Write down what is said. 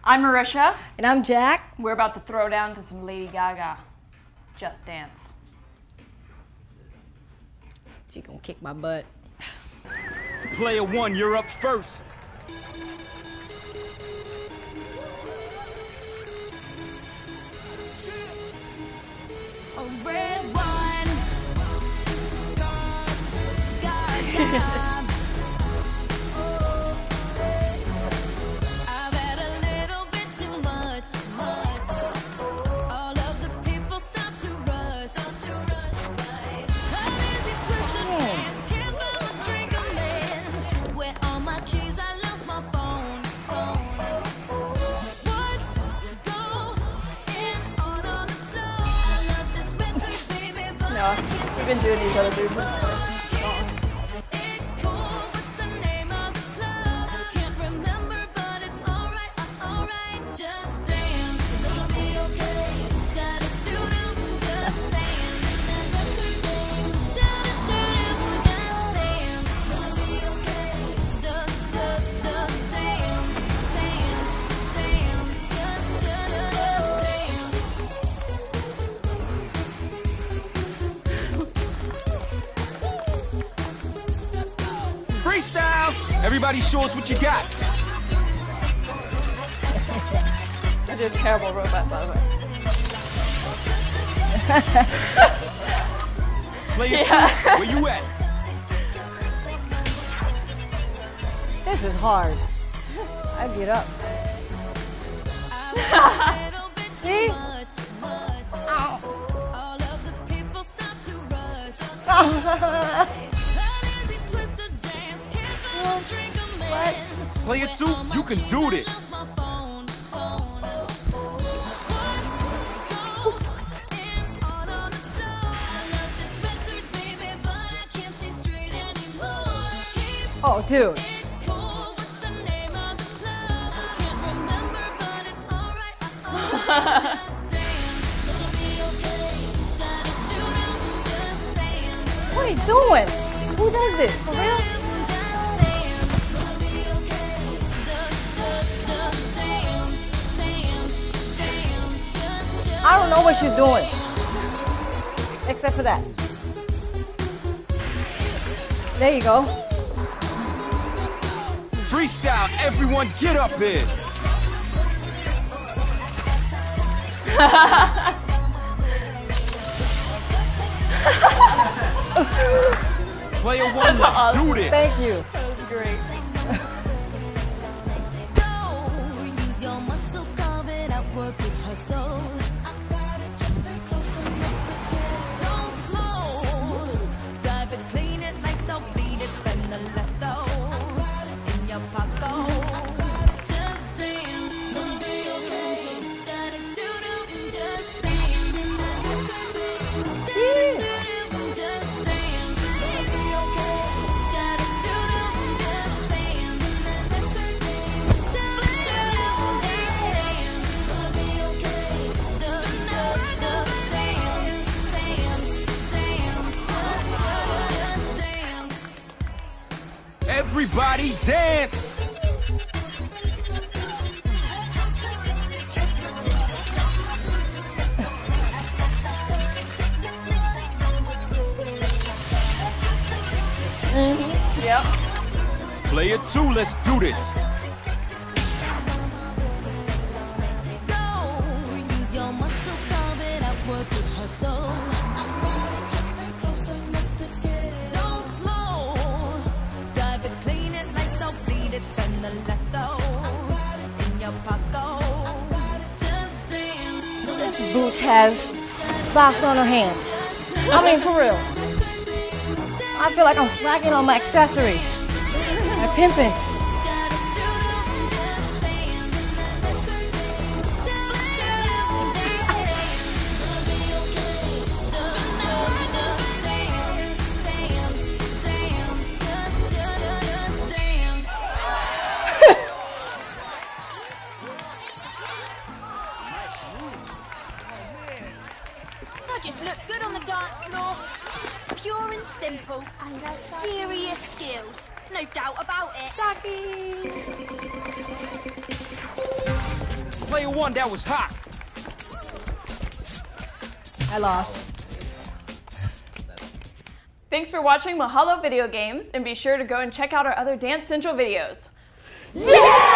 I'm Marisha. And I'm Jack. We're about to throw down to some Lady Gaga. Just Dance. She gonna kick my butt. Player one, you're up first. A red wine. I've had a little bit too much. All of the people start to rush. Crazy twisted hands, can't buy my drink a man. Where all my keys, I lost my phone. What's going on the floor? I love this record, baby, but No, we've been doing these other dudes. Freestyle! Everybody show us what you got. I did a terrible robot, by the way. Player two, where you at? This is hard. I get up. See? What? Player two, you can do this. Oh, dude. What are you doing? Who does this? For real? I don't know what she's doing. Except for that. There you go. Freestyle, everyone get up here. Player one, let's do this. Thank you. That was great. Everybody dance. Yep. Player two, let's do this. This boots has socks on her hands. I mean, for real. I feel like I'm slacking on my accessories. My pimping. Just look good on the dance floor. Pure and simple. Serious skills. No doubt about it. Player one, that was hot. I lost. Thanks for watching Mahalo Video Games, and be sure to go and check out our other Dance Central videos. Yeah!